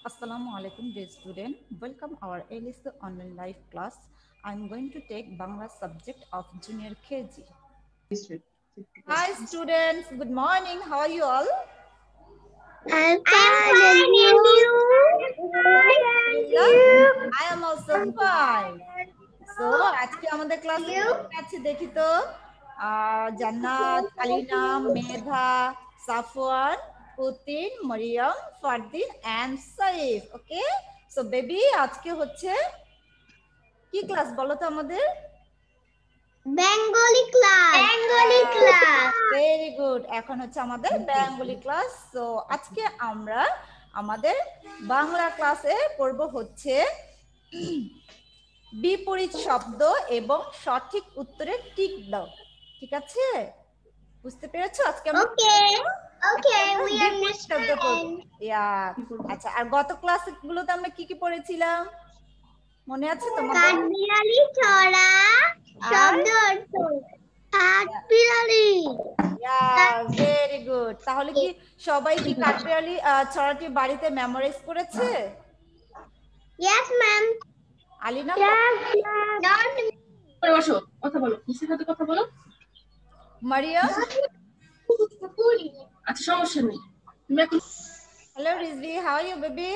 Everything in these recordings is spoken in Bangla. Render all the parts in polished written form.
Assalamu alaikum dear student. Welcome our ALIS online live class. I'm going to take Bangla subject of junior KG. Hi students, good morning. How are you all? I'm fine, and you? I am also fine. So আজকে আমাদের ক্লাসে আছে দেখি তো Jannat, Alina, Medha, Safwan, Putin, Mariam, Fardin and Saif. Okay, so baby আজকে হচ্ছে কি ক্লাস বলো তো আমাদের? Bengali class. Very good. এখন হচ্ছে আমাদের বেঙ্গলি ক্লাস। সো আজকে আমরা আমাদের বাংলা ক্লাসে পড়ব হচ্ছে বিপরীত শব্দ এবং সঠিক উত্তরে টিক দাও। ঠিক আছে, বুঝতে পেরেছো? আজকে আমরা ওকে উই আন্ডারস্ট্যান্ড। আচ্ছা, আর গত ক্লাসগুলোতে আমরা কি কি পড়েছিলাম মনে আছে তোমাদের? কাঠবিড়ালি ছড়া শব্দ অর্থ কাঠবিড়ালি। Very good. তাহলে কি সবাই কি কাঠবিড়ালি ছড়াটি বাড়িতে মেমোরাইজ করেছে? Yes ma'am. আলিনা বসো, কথা বলো, কিসের সাথে কথা বলো? মারিয়াম, আচ্ছা সমস্যা নেই, তুমি এখন। Hello Rizvi, how are you baby?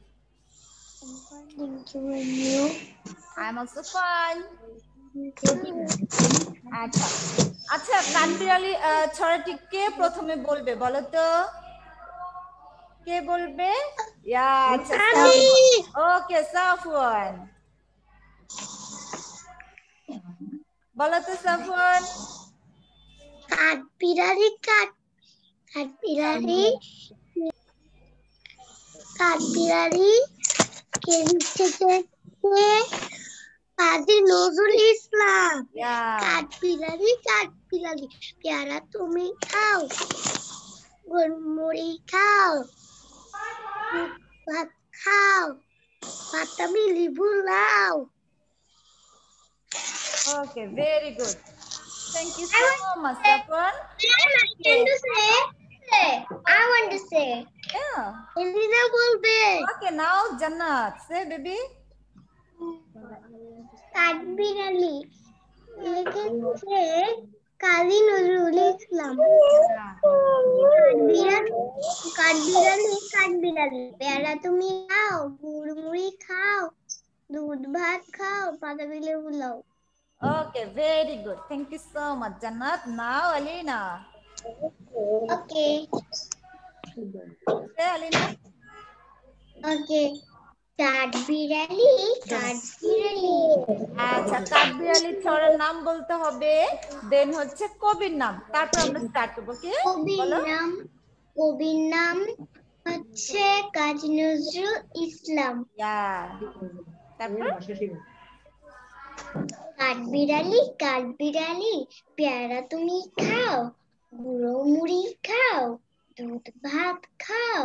I am also fine. আচ্ছা আচ্ছা, কাঠবিড়ালি ছড়াটি কে প্রথমে বলবে বলো তো? কে বলবে? আচ্ছা, ওকে সাফওয়ান বলো তো। সাফওয়ান, কাঠবিড়ালি কাঠবিড়ালি কে লিখেছে? কাজী নজরুল ইসলাম। কাঠবিড়ালি পেয়ারা তুমি খাও, মুড়ি খাও, ভাত খাও, বাতাবি লেবু লাও। Okay, very good. Thank you so much Safwan. I want to say. Elina বলবে। ওকে, নাও জান্নাত সে বেবি। কাঠবিড়ালি লিখেছে কাজী নজরুল ইসলাম। কাঠবিড়ালি পেয়ারা তুমি খাও, মুড়ি খাও, দুধ ভাত খাও, বাতাবি লেবু লাও। Okay, very good. Thank you so much Jannat. Now Alina. ওকে আলিনা। ওকে, কাঠবিড়ালি। আচ্ছা, কাঠবিড়ালি ছড়ার নাম বলতে হবে, দেন হচ্ছে কবির নাম, তারপর আমরা স্টার্ট করব। কি কবির নাম হচ্ছে কাজী নজরুল ইসলাম। তারপর কাঠবিড়ালি পেয়ারা তুমি খাও, গুঁড়ো মুড়ি খাও, দুধ ভাত খাও,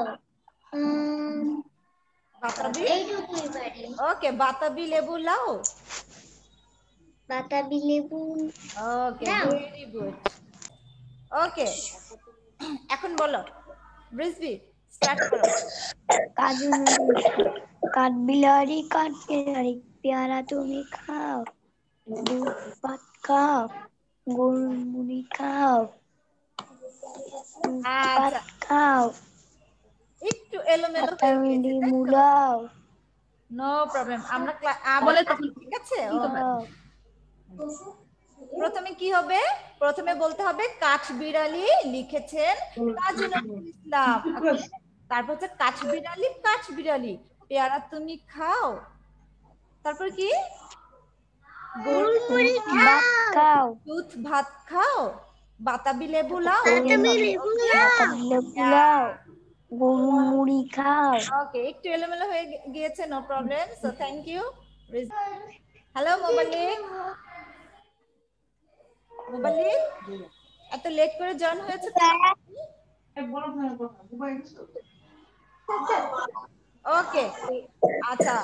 ওকে, বাতাবি লেবু লাও। বাতাবি লেবু। ওকে, ভেরি গুড। ওকে, এখন বলো রিজভি, স্টার্ট করো। কাঠবিড়ালি পেয়ারা তুমি খাও, দুধ ভাত খাও, গরুর মুড়ি খাও, ভাত খাও, একটু এলোমেলো মুলাও। নো প্রবলেম, আমরা বলে ঠিক আছে। প্রথমে কি হবে? প্রথমে বলতে হবে কাঠবিড়ালি লিখেছেন কাজী নজরুল ইসলাম। তারপর হচ্ছে কাঠবিড়ালি পেয়ারা তুমি খাও, তারপর কি দুধ ভাত খাও, বাতাবি লেবু লাও, গরু মুড়ি খাও। ওকে, একটু এলোমেলো হয়ে গিয়েছে, no problem. So thank you. Hello Mobalik, এত লেট করে জয়েন হয়েছে? ওকে, আচ্ছা,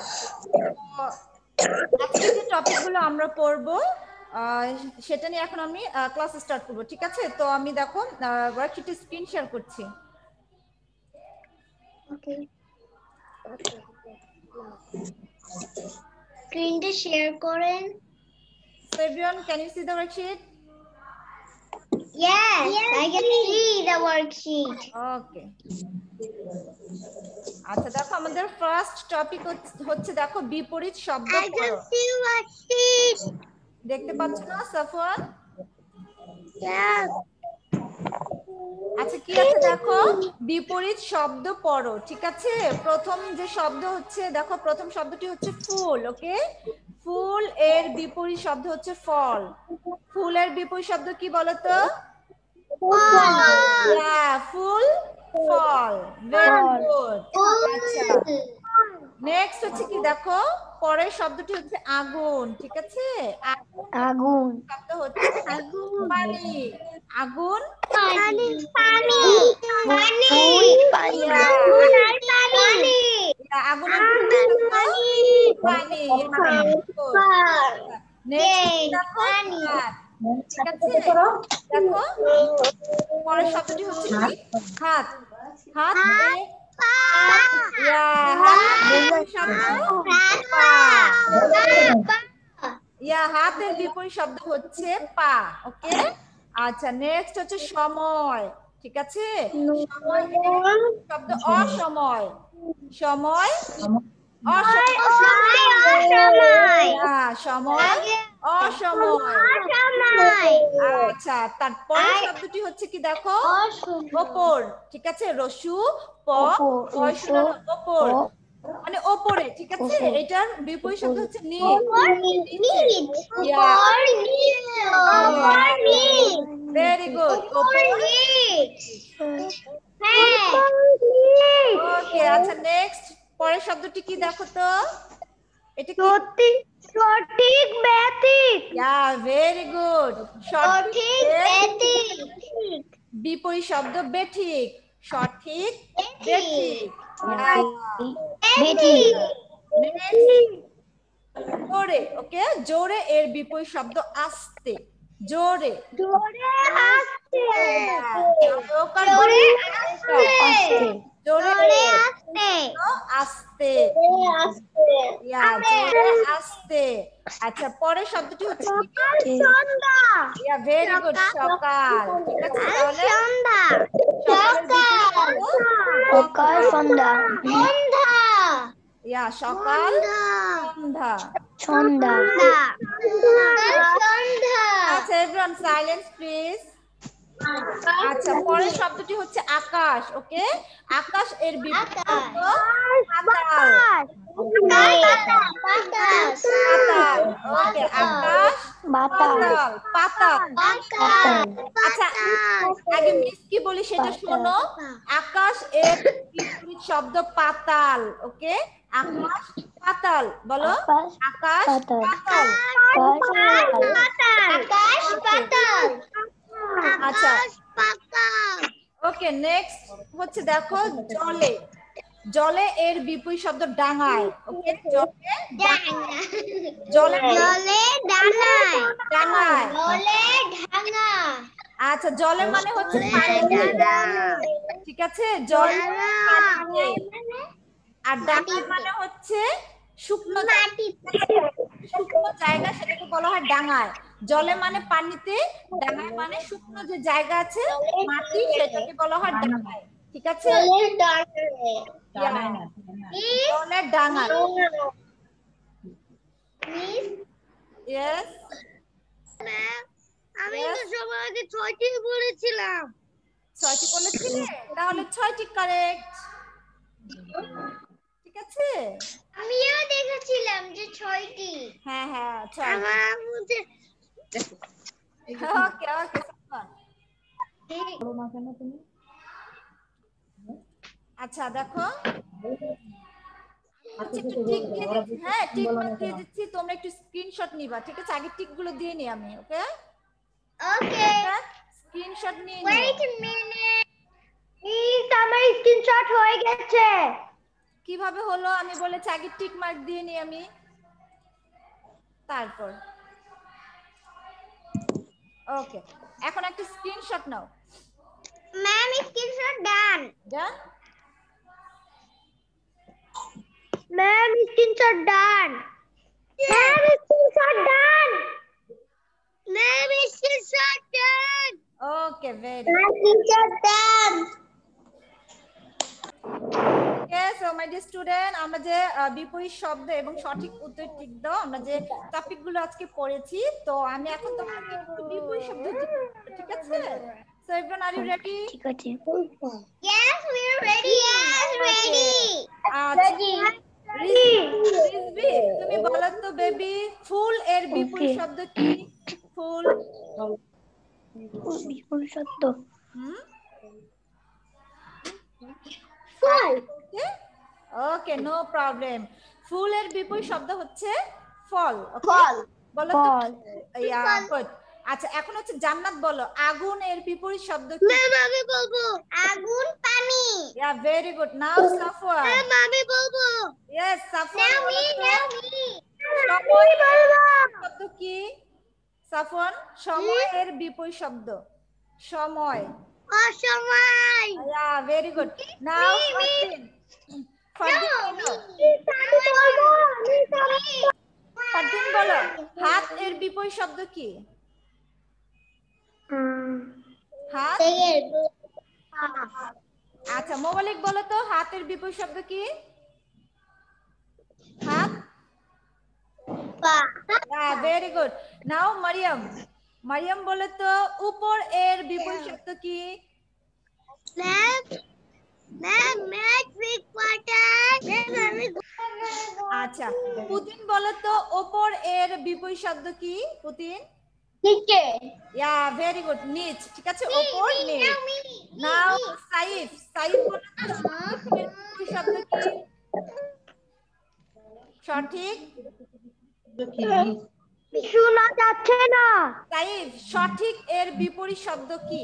আজকে যে টপিকগুলো আমরা পড়বো সেটা নিয়ে এখন আমি ক্লাস স্টার্ট করবো। ঠিক আছে, তো আমি দেখো ওয়ার্কশিটে স্ক্রিন শেয়ার করছি। স্ক্রিনটা শেয়ার করেন। So everyone, can you see the worksheet? Yes, I can see the worksheet. Okay. আচ্ছা দেখো আমাদের ফার্স্ট টপিক হচ্ছে দেখো বিপরীত শব্দ I can পড়ো। see worksheet. দেখতে পাচ্ছ না সাফওয়ান? Yes. আচ্ছা কি আছে দেখো বিপরীত শব্দ পড়ো, ঠিক আছে? প্রথম যে শব্দ হচ্ছে দেখো প্রথম শব্দটি হচ্ছে ফুল, ওকে? ফুল এর বিপরীত শব্দ হচ্ছে ফল। ফুলের বিপরীত শব্দ কি বলো তো? ফুল ফল। Very good. আচ্ছা নেক্সট হচ্ছে কি দেখো পরের শব্দটি হচ্ছে আগুন, ঠিক আছে? আগুন শব্দ হচ্ছে পানি। আগুন পানি পানি পানি আগুনের পানি। নেক্সট দেখো হাত, ঠিক আছে? দেখো পরের শব্দটি হচ্ছে কি হাত। হাত হাতের বিপরীত শব্দ হচ্ছে পা, ওকে? আচ্ছা নেক্সট হচ্ছে সময়, ঠিক আছে? সময় শব্দ অসময়। সময় সময় অসময়। আচ্ছা তারপরের শব্দটি হচ্ছে কি দেখো ওপর, ঠিক আছে? রসু ওপর মানে ওপরে, ঠিক আছে? এটার বিপরীত শব্দ হচ্ছে নিচ। Very good. ওকে আচ্ছা নেক্সট পরের শব্দটি কি দেখো তো? এটা কি? সঠিক ব্যাঠিক। Very good. সঠিক ব্যাঠিক বিপরীত শব্দ বেঠিক। সঠিক বেঠিক। বেঠিক। জোরে, ওকে? জোরে এর বিপরীত শব্দ আস্তে। জোরে জোরে আস্তে জোরে আস্তে আস্তে। আচ্ছা পরের শব্দটি হচ্ছে ভেরি গুড সকাল, ঠিক আছে? তাহলে সকাল সন্ধ্যা সকাল সন্ধ্যা। আচ্ছা এভরিওয়ান সাইলেন্স প্লিজ। আচ্ছা পরের শব্দটি হচ্ছে আকাশ, ওকে? আকাশ এর বিপরীত শব্দ পাতাল। ওকে আকাশ পাতাল। আচ্ছা আগে মিস কি বলি সেটা শোনো। আকাশ এর বিপরীত শব্দ পাতাল, ওকে? আকাশ পাতাল বলো। আকাশ পাতাল। আচ্ছা ওকে নেক্সট হচ্ছে দেখো জলে। জলে এর বিপরীত শব্দ ডাঙায়, ওকে? ডাঙায়। আচ্ছা জলে মানে হচ্ছে ঠিক আছে? জল আর ডাঙায় মানে হচ্ছে শুকনো জায়গা, সেটাকে বলা হয় ডাঙায়। জলে মানে পানিতে, ডাঙায় মানে শুকনো যে জায়গা আছে মাটি, সেটাকে বলা হয় ডাঙায়, ঠিক আছে? জলের ডাঙায়। ইয়েস আমি তো সবার আগে 6টি বলেছিলাম। 6টি বলেছিলে? তাহলে 6টি কারেক্ট, ঠিক আছে? আমিও দেখেছিলাম যে 6টি। হ্যাঁ 6টি। আমার মধ্যে ওকে আচ্ছা দেখো আচ্ছা একটু টিক দিয়ে দিচ্ছি। হ্যাঁ টিক মার্ক দিয়ে দিচ্ছি, তোমরা একটু স্ক্রিনশট নিবা, ঠিক আছে? আগে টিক গুলো দিয়ে নি আমি, ওকে? ওকে স্ক্রিনশট নিয়ে ওয়েট আ মিনিট প্লিজ। আমার স্ক্রিনশট হয়ে গেছে। কিভাবে হলো আমি বলেছি আগে টিক মার্ক দিয়ে নি আমি, তারপর ওকে এখন একটা স্ক্রিনশট নাও। Ma'am screenshot done. Done Ma'am, screenshot done. Ma'am, screenshot done. Ma'am, screenshot done. Okay, very good. Ma'am, screenshot done. Okay, so my dear student, আমরা যে বিপরীত শব্দ এবং সঠিক উত্তর ঠিক দাও আমরা যে টপিক গুলো আজকে পড়েছি, তো আমি এখন তোমাকে একটু বিপরীত শব্দ ঠিক আছে? So everyone, are you ready? ঠিক আছে। Yes, we are ready. Yes, ready. Ready. Rizvi, তুমি বলো তো বেবি, ফুল এর বিপরীত শব্দ কি? ফুল বিপরীত শব্দ ফুল। ওকে, নো প্রবলেম। ফুলের বিপরীত শব্দ হচ্ছে ফল। ফল বলো তো। Yeah, good. আচ্ছা, এখন হচ্ছে জান্নাত বলো, আগুন এর বিপরীত শব্দ কি? ম্যাম আমি বলবো আগুন পানি। Yeah, very good. Now Safwan. Ma'am আমি বলবো। ইয়েস, সাফওয়ান। নাও মি সময় শব্দ কি? সাফওয়ান, সময়ের বিপরীত শব্দ সময়। অসময়। Yeah, very good. Now Fardin. Fardin বলো, হাত এর বিপরীত শব্দ কি? হাত। আচ্ছা, মোবালিক বলো তো, হাতের বিপরীত শব্দ কি? হাত। Very good. Now Mariam. Mariam বলো তো, উপর এর বিপরীত শব্দ কি? আচ্ছা, পুতিন বলো তো, উপর এর বিপরীত শব্দ কি? পুতিন। নিচে। ইয়া, ভেরি গুড, নিচ। ঠিক আছে, উপর নিচ। নাও সাইফ। সাইফ বলো তো, এর বিপরীত শব্দ কি? সঠিক শোনা যাচ্ছে না। সাইফ, সঠিক এর বিপরীত শব্দ কি?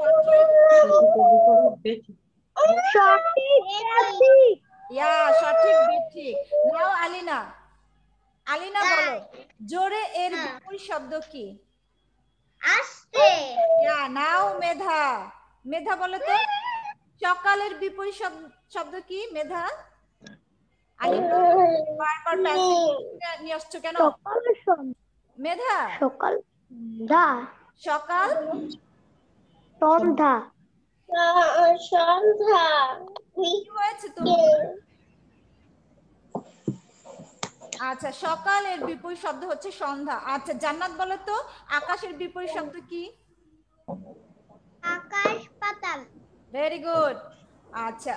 সঠিক। ইয়া, সঠিক, বেঠিক। নাও আলিনা। আলিনা বলো, জোরে এর বিপরীত শব্দ কি? আস্তে। ইয়া, নাও মেধা। মেধা বলো তো, সকালের বিপরীত শব্দ কি? মেধা। আলিনা বারবার প্যাসিভ নিয়ে আসছো কেন? মেধা। সকাল। সকাল। সন্ধ্যা। সন্ধ্যা। কি হয়েছে তুমি? আচ্ছা, সকালের বিপরীত শব্দ হচ্ছে সন্ধ্যা। আচ্ছা, জান্নাত বলো তো, আকাশের বিপরীত শব্দ কি? আকাশ পাতাল। Very good. আচ্ছা,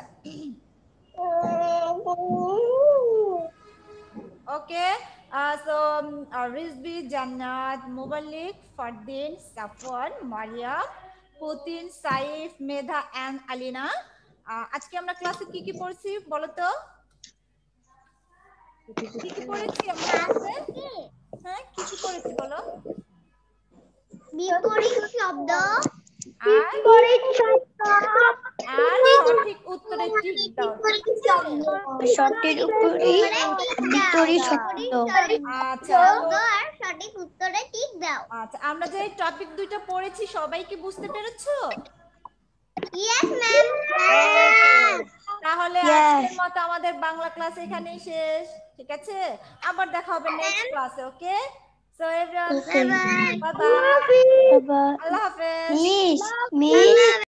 okay. So Rizvi, Jannat, Mubalik, Fardin, Safwan, Mariam, Putin, Saif, Medha and Alina. আজকে আমরা ক্লাসে কি কি পড়ছি বলো তো? কি কি পড়েছি আমরা? হ্যাঁ, কি কি পড়েছি বলো? বিপরীত শব্দ। আর সঠিক উত্তরে টিক দাও। সঠিক বিপরীত শব্দ। আচ্ছা, সঠিক উত্তরে টিক দাও। আচ্ছা, আমরা যে টপিক দুইটা পড়েছি সবাই কি বুঝতে পেরেছো? Yes ma'am. তাহলে আজকের মতো আমাদের বাংলা ক্লাস এখানেই শেষ। ঠিক আছে, আবার দেখা হবে নেক্সট ক্লাসে। Okay, so everyone, bye bye. আল্লাহ হাফেজ। মিস